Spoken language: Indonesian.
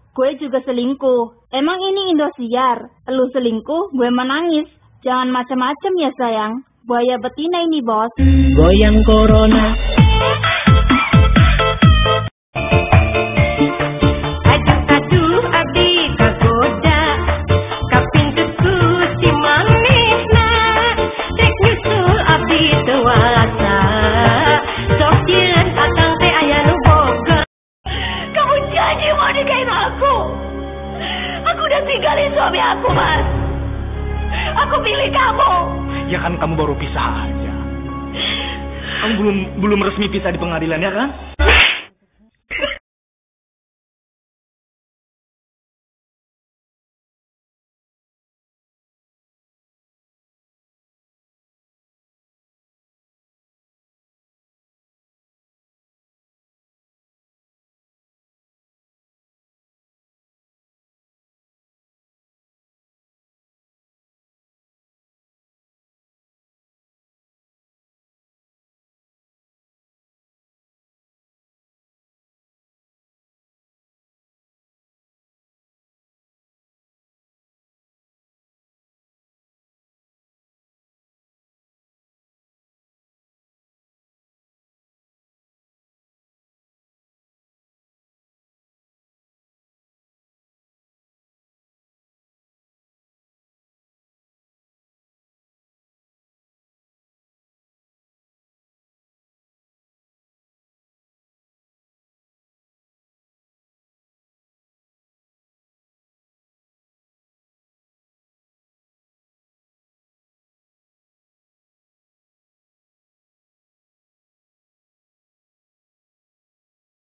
gue juga selingkuh. Emang ini Indosiar. Lu selingkuh, gue menangis. Jangan macam-macam ya sayang. Buaya betina ini bos. Goyang corona. Aduh abdi kagoda. Kapintuku si manehna. Rek nyusul abdi teu walasa. Sok dieun akang teh aya nu boga. Kamu janji mau nikahin aku. Aku udah tinggalin suami aku, Mas. Aku pilih kamu. Ya kan kamu baru pisah aja. Kamu belum resmi pisah di pengadilan ya kan?